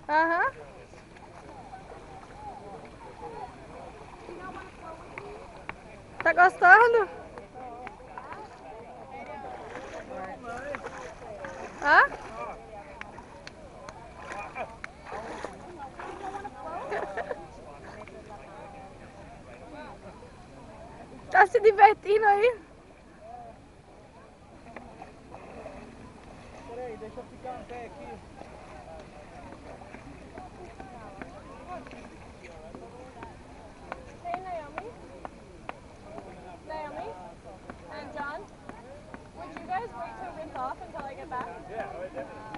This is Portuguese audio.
Aham. Tá gostando? Hã? Tá se divertindo aí? Peraí, deixa eu ficar em pé aqui. Hey, Naomi. Naomi and John, would you guys wait to rinse off until I get back? Yeah, right there.